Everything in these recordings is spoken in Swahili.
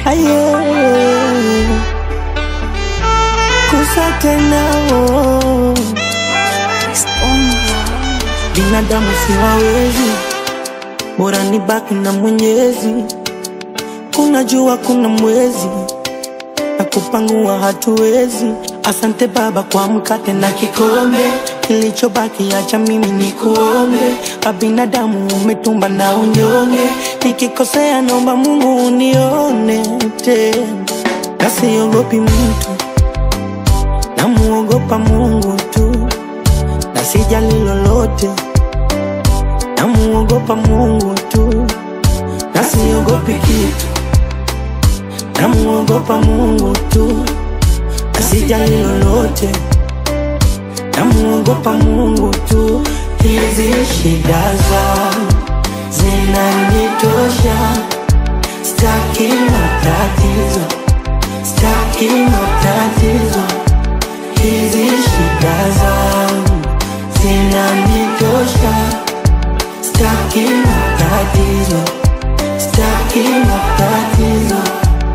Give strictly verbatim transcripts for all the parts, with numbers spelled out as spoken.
aye kusate nao binadamu siwawezi, bora nibaki na Mwenyezi. Kuna jua kuna mwezi, na kupangua hatuwezi. Asante Baba kwa mkate na kikombe, kilichobaki acha mimi nikuombe. Kwa binadamu umetumba na unyonge, nikikosea naomba Mungu unione tena. Na siogopi mtu, namuogopa Mungu tu. Na sijali lolote, namuogopa Mungu tu. Na siogopi kitu, namuogopa Mungu tu. Na sijali lolote, namuogopa Mungu tu. Hizi shida zangu zinanitosha, sitaki matatizo, sitaki matatizo. Hizi shida zangu zinanitosha, sitaki matatizo, sitaki matatizo.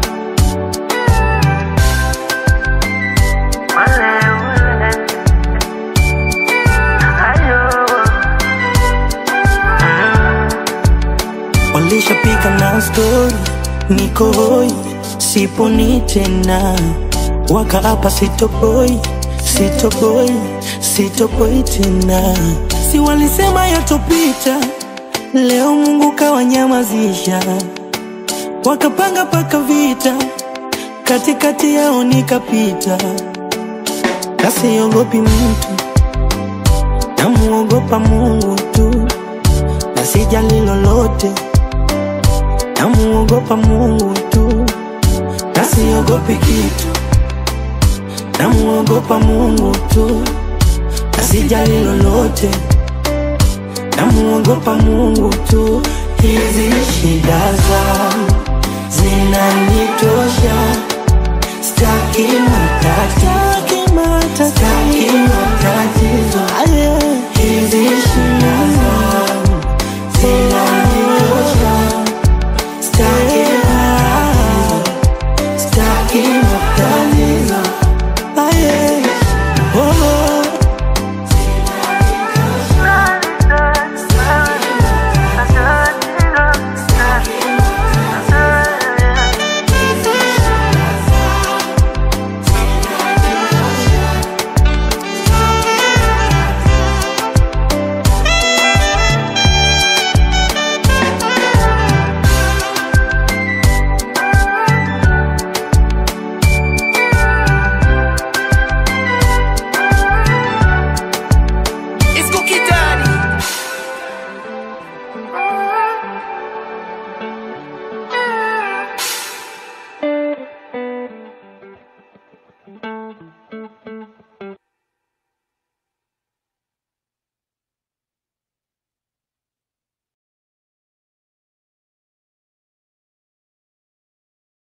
Walishapika na story, niko hoi, siponi tena. Wakaapa sitoboi, sitoboi, sitoboi tena. Si walisema yatopita, leo Mungu kawanyamazisha. Wakapanga paka vita, katikati yao nikapita. Na siogopi mtu, namuogopa Mungu tu. Na sijali lolote, namuogopa Mungu tu. Na siogopi kitu, namuogopa Mungu tu. Na sijali lolote, namuogopa Mungu tu. Hizi shida zangu zinanitosha, sitaki